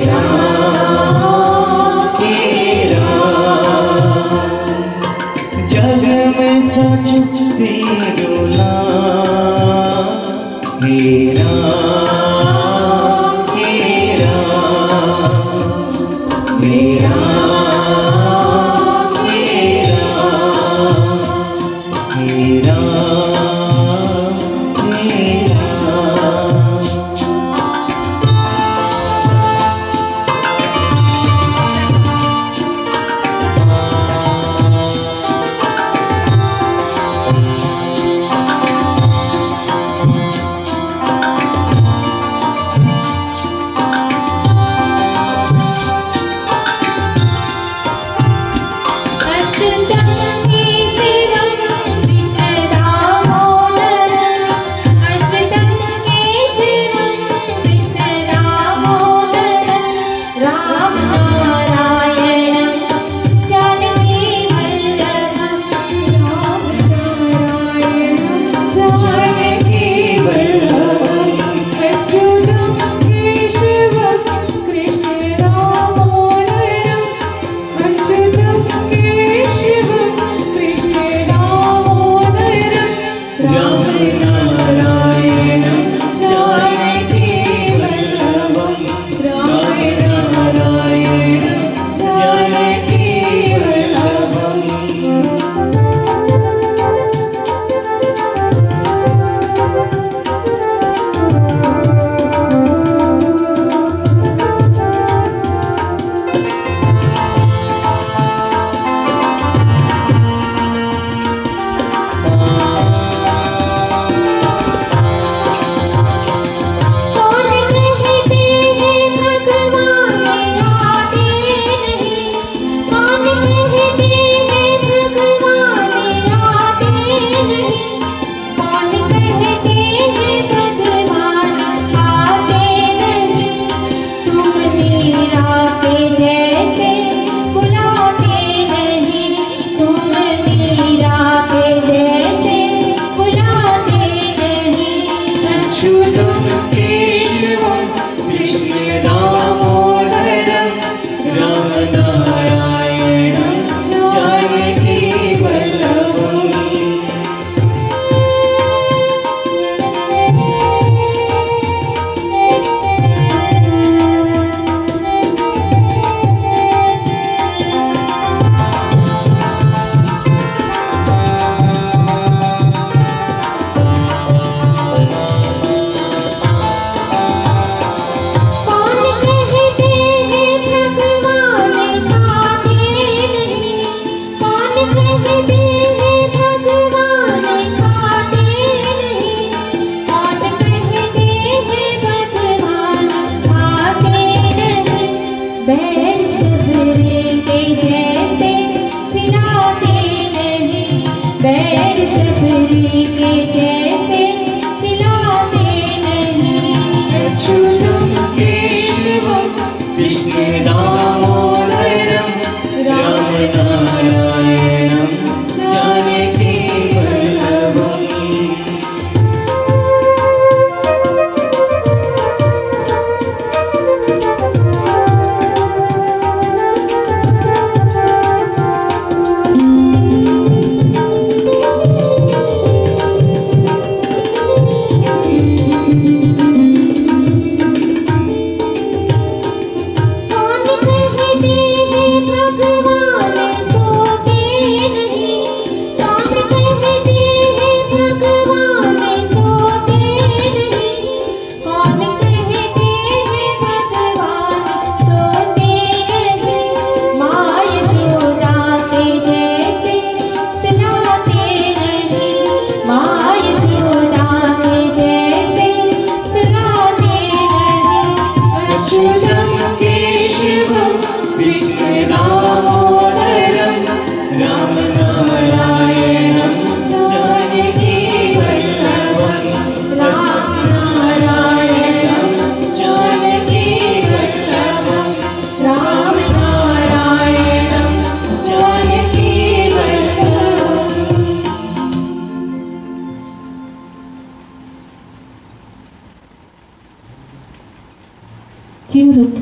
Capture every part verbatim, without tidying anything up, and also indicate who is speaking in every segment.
Speaker 1: क्यों रुक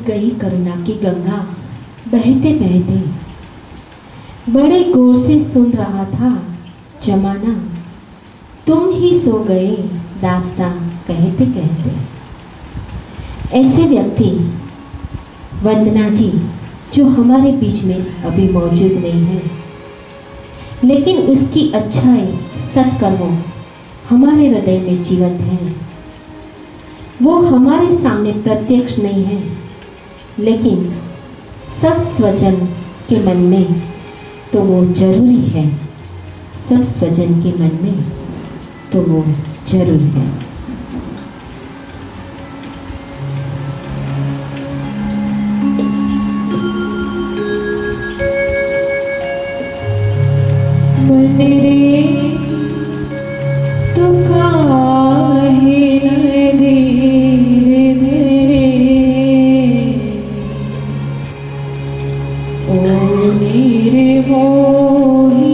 Speaker 1: गई करुणा की गंगा बहते बहते। बड़े गौर से सुन रहा था जमाना, तुम ही सो गए दास्तां कहते कहते। ऐसे व्यक्ति वंदना जी जो हमारे बीच में अभी मौजूद नहीं है, लेकिन उसकी अच्छाई सत्कर्मों हमारे हृदय में जीवंत है। वो हमारे सामने प्रत्यक्ष नहीं है, लेकिन सब स्वजन के मन में तो वो जरूरी है। सब स्वजन के मन में तो वो जरूर है।
Speaker 2: मन रे तू काहे न धीरे धीरे, ओ नीर मोही